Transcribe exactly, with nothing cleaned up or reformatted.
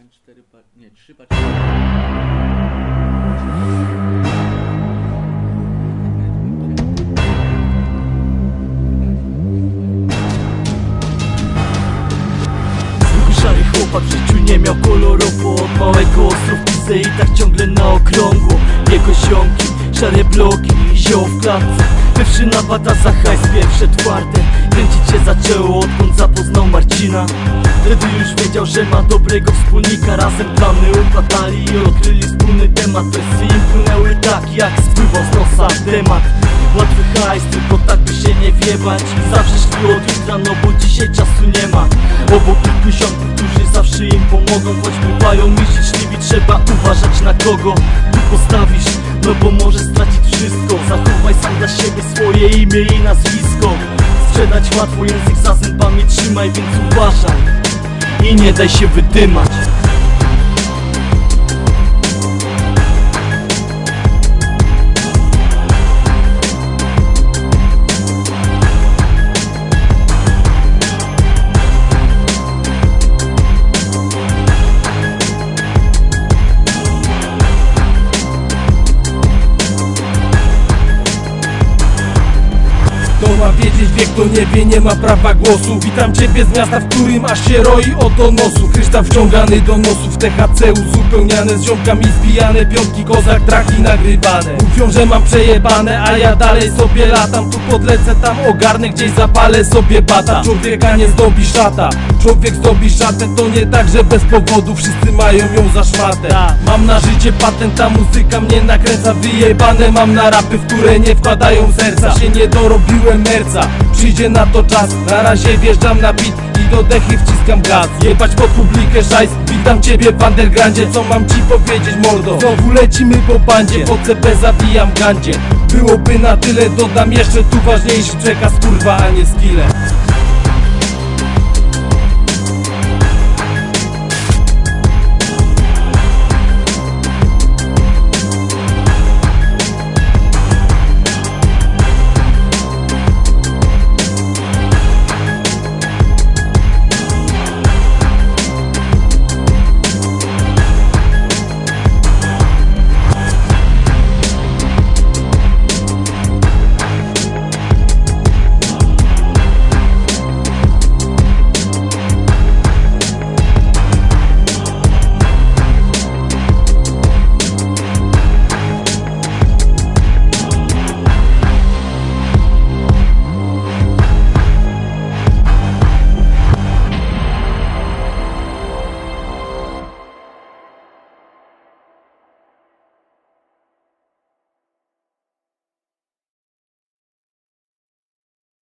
jeden, cztery par... nie, trzy paczki. Szary chłopak w życiu nie miał kolorowo. Od małego ostrowcy i tak ciągle na okrągło. Jego ziomki, szare bloki i zioł w klatce. Pierwszy napad, a za hajs pierwsze twarde. Kręcić się zaczęło, odkąd zapoznał Marcina. Wtedy już wiedział, że ma dobrego wspólnika. Razem plany układali i odkryli wspólny temat. Wersy im płynęły tak, jak spływał z nosa temat. Łatwy hajs, tylko tak by się nie wjebać. Zawsze szli od jutra, no bo dzisiaj czasu nie ma. Obok kilku ziomków, którzy zawsze im pomogą. Choć bywają myśliwi, trzeba uważać na kogo tu postawisz, no bo możesz stracić wszystko. Zachowaj sam dla siebie swoje imię i nazwisko. Sprzedać łatwo, język za zębami trzymaj, więc uważaj i nie daj się wydymać. To ma wiedzieć wiek, to nie wie, nie ma prawa głosu. Witam ciebie z miasta, w którym aż się roi od donosu. Kryształ wciągany do nosów, T H C uzupełniane z ziomkami zbijane, piątki, kozak, traki nagrywane. Mówią, że mam przejebane, a ja dalej sobie latam. Tu podlecę, tam ogarnę, gdzieś zapalę sobie bata. Człowieka nie zdobi szata, człowiek zdobi szatę. To nie tak, że bez powodu wszyscy mają ją za szmatę. Mam na życie patent, ta muzyka mnie nakręca. Wyjebane mam na rapy, w które nie wkładają serca. Się nie dorobiłem merca, przyjdzie na to czas. Na razie wjeżdżam na beat i do dechy wciskam gaz. Jebać pod publikę szajs, witam ciebie w undergroundzie. Co mam ci powiedzieć, mordo? Znowu lecimy po bandzie, po C P zabijam gandzie. Byłoby na tyle, dodam jeszcze tu ważniejszy przekaz, kurwa, a nie skille.